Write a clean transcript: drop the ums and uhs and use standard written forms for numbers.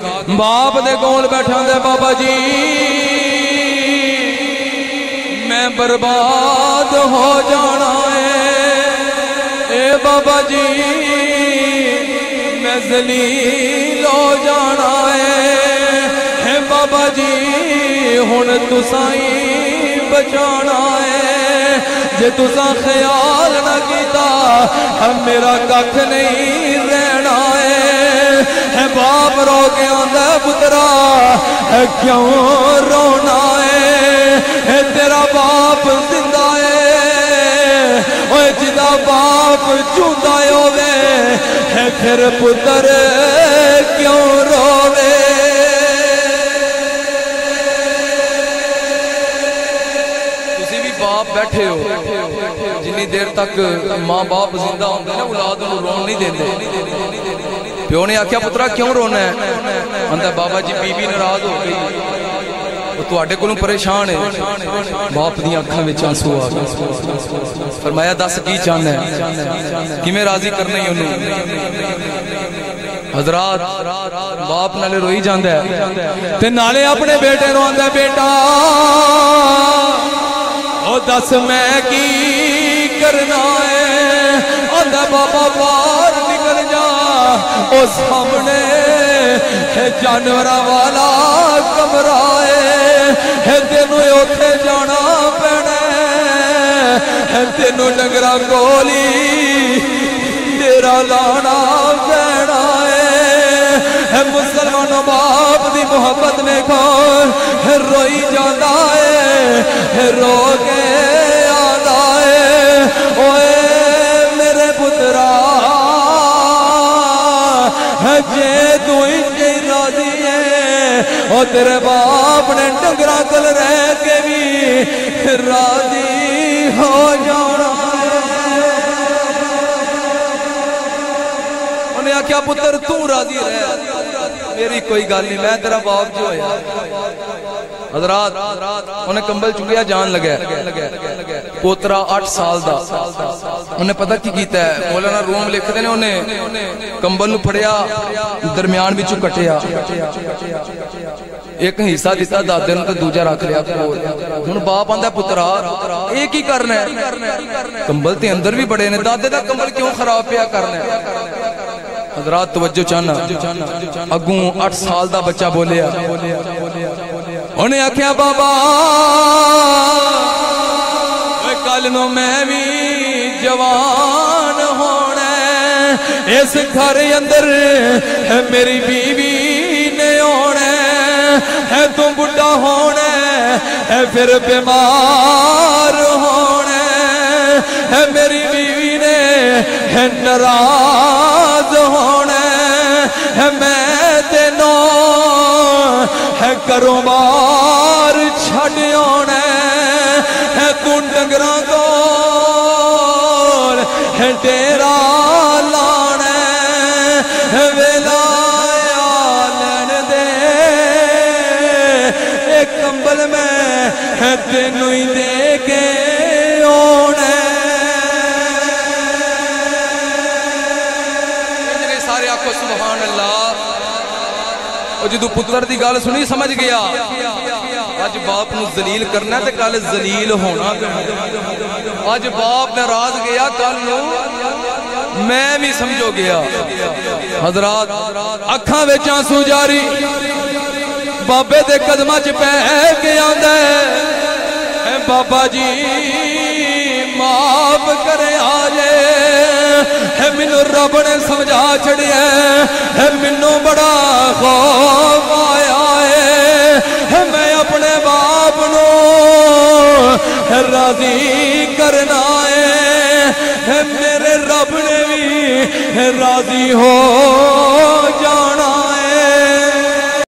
باپ دے کول بیٹھا دے بابا جی میں برباد ہو جانا ہے، اے بابا جی میں ذلیل ہو جانا ہے بابا جی ہن تسائیں بچانا ہے، جے تساں خیال نہ کیتا میرا ککھ نہیں رہنا ہے باپ رو کے آندا پترا کیوں رونا ہے تیرا باپ زندہ ہے، اوے جدا باپ چوندا ہوے پھر پتر کیوں روے۔ تسی بھی باپ بیٹھے ہو جنی دیر تک ماں باپ زندہ ہوندے نا اولاد انہوں رون نہیں دیندے، پیو نے آکھیا پترا کیوں رونا ہے؟ آندا بابا جی بی بی ناراض ہو گئی، وہ تواڈے کولوں پریشان ہے۔ باپ دی آنکھاں وچ آنسو آ گئے، فرمایا دس کی چاہنا ہے کیویں راضی کرنا ہی انہوں؟ حضرات باپ نالے روئی جاندا ہے تے نالے اپنے بیٹے نوں آندا بیٹا او دس میں کی کرنا ہے؟ آندا بابا باہر نکل جا، او سامنے جانوراں والا کمرہ ہے تینوں اوتھے جانا پینا ہے، تینوں ڈنگراں کولی تیرا لانا پینا ہے۔ مسلمان باپ دی محبت میں کون روئی جاتا ہے، رو کے آتا ہے اوے میرے پترا جے تو انجے راضی ہے او تیرے باپ نے ڈنگرا کل رہ کے بھی راضی ہو جانا ہے۔ انہیں آکھیا پتر تو راضی رہ، میری کوئی گل نہیں، میں تیرا باپ جو ہے۔ حضرات انہیں کمبل چکیا جان لگا پوترا 8 سال دا، انہیں پتہ کی کیتا ہے مولانا روم لکھتے ہیں انہیں کمبل نو پھڑیا درمیان بھی کٹیا، ایک حصہ دیتا دادے نو تے دوجا رکھ لیا ہن باپ آندا پترا ایک ہی کرنا ہے، کمبل تے اندر بھی بڑے نے، دادے دا کمبل کیوں خراب پیا کرنا ہے؟ حضرات توجہ چاہنا اگوں 8 سال دا بچہ بولیا، انہیں آکھیا بابا کل نو میں بھی جوان ہونا ہے، اس گھر اندر میری بیوی نے ہونا ہے، تو بڑھا ہونا ہے پھر بیمار ہونا ہے، میری بیوی نے ناراض ہونا ہے، میں تینوں کروں بار چھڑ ہونا ہے، تو ڈنگراں کول ڈیرا لانا ہے، ویلا لین دے ایک کمبل میں تینوں ہی دے کے ہونا ہے۔ سارے آنکھوں سبحان اللہ۔ اور جدو پتر دی گال سنی سمجھ گیا آج باپ نو ذلیل کرنا ہے تے کل ذلیل ہونا، آج باپ ناراض گیا کل نو میں بھی سمجھو گیا۔ حضرات اکھاں وچ آنسو جاری بابے دے قدماں چ پہ کے آندا ہے بابا جی معاف کرے آجے، منو رب نے سمجھا چھڑیا ہے، منو بڑا خوف آیا ہے، میں اپنے باپ نو راضی کرنا ہے، میرے رب نے بھی راضی ہو جانا